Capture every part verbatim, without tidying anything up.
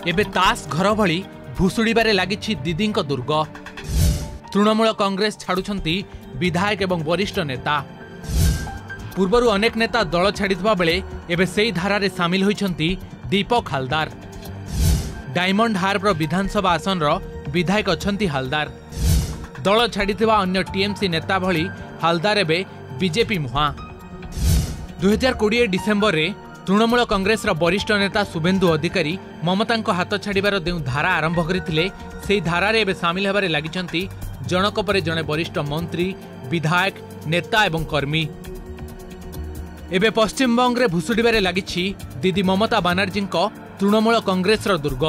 एबे तास घर भली भुशुड़बारे लगी दीदी दुर्ग। तृणमूल कांग्रेस छाड़ुछंती विधायक एवं वरिष्ठ नेता। पूर्वरु अनेक नेता दल छाड़िथिबा बेले एबे सेही धारारे सामिल होइछंती दीपक हालदार। डायमंड हार्बर विधानसभा आसन रो विधायक अछंती हालदार। दल छाड़िथिबा अन्य टीएमसी नेता भली हालदार एबे बीजेपी मुहा। दुई हजार कोड़े डिसेम्बर रे तृणमूल कांग्रेस वरिष्ठ नेता शुभेन्दु अधिकारी ममता हाथ छाड़बार जो धारा आरंभ करते से धारारे एबे सामिल होबारे लागिछंती जनक परे जणे वरिष्ठ मंत्री, विधायक, नेता एवं कर्मी। एबे पश्चिम बंग रे भुशुड़बारे लागिछि दीदी ममता बानार्जी तृणमूल कांग्रेस दुर्ग।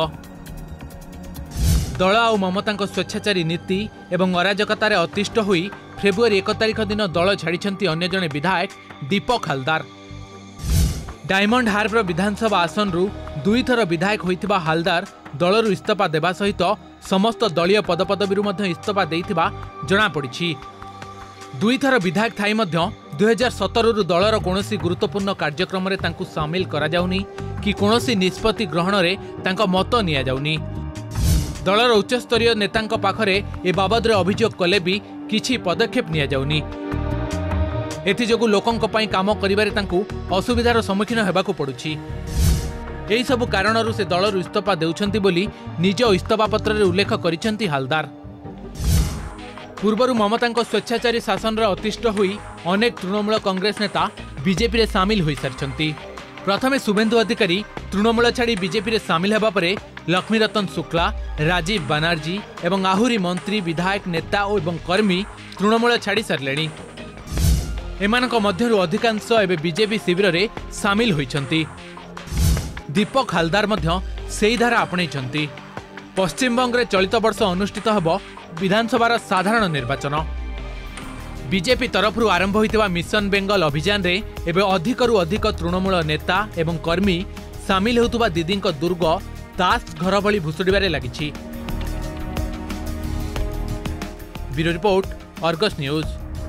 दल आ ममता स्वेच्छाचारी नीति एवं अराजकतार अतिष्ठ होई फेब्रुआरी एक तारिख दिन दल छाड़िछंती अन्य जणे विधायक दीपक हालदार। डायमंड हार्बर विधानसभा आसन रु दुई थर विधायक होइथिबा हालदार दलरू इस्तीफा देबा सहित समस्त दलीय पदपदवी इस्तीफा देइथिबा जणा पड़िछि। दुई थर विधायक थाई मध्य दुई हजार सतर रु दलर कोनोसी गुरुत्वपूर्ण कार्यक्रम रे तांकु सामिल करा जाउनी कि कोनोसी निष्पत्ति ग्रहण रे तांका मत निया जाउनी। दलर उच्चस्तरीय नेतांक पाखरे ए बाबद रे अभियोग कले भी किछि पदक्षेप निया जाउनी। एथिजोगु लोकंक पई काम करिबारे तांकु असुविधार सम्मुखीन हेबाकु पडुछि। एही सबु कारणरू से दलरू इस्तीफा देउछंती बोली निज इस्तीफा पत्र रे उल्लेख करिसेंती हालदार। पूर्वरु ममतांक स्वेच्छाचारी शासन रे अतिष्ठ होई अनेक तृणमूल कांग्रेस नेता बीजेपी रे सामिल होई सारछंती। प्रथमे शुभेन्दु अधिकारी तृणमूल छाड़ी बीजेपी रे सामिल हेबा परे लक्ष्मीरतन शुक्ला, राजीव बानार्जी एवं आहुरी मंत्री, विधायक, नेता एवं कर्मी तृणमूल छाड़ी सारलेनी। एमानक मध्यरु अधिकांश एबे बीजेपी शिविर रे सामिल होइछंती। दीपक हालदार मध्य सेही धारा आपणैछंती। पश्चिम बंग रे चलित वर्ष अनुष्ठित हबो विधानसभार साधारण निर्वाचन। बीजेपी तरफरु आरंभ होइतिबा मिशन बेंगल अभियान रे एबे अधिकरु अधिक तृणमूल नेता एवं कर्मी सामिल होउतबा दीदींक दुर्ग तास घर भली भुशुड़बारे लागिछि। Bureau report, Argus news.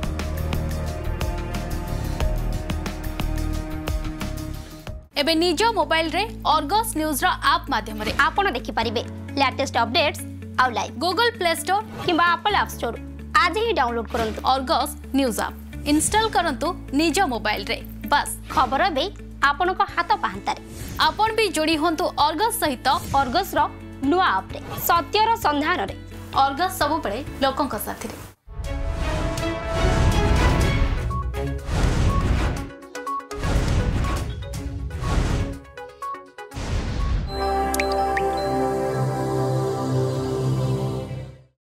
एबे निज मोबाइल रे अर्गस न्यूज रो ऐप माध्यम रे आपण देखि परिबे लेटेस्ट अपडेट्स आउ लाइव गूगल प्ले स्टोर किबा एप्पल ऐप स्टोर आज ही डाउनलोड करंतु अर्गस न्यूज ऐप इंस्टॉल करंतु निज मोबाइल रे। बस खबर बे आपण को हाथ पाहंतारे आपण भी जोड़ी होंतु अर्गस सहित अर्गस रो नुआ ऐप रे सत्यर संधान रे अर्गस सब पड़े लोकंक साथी रे।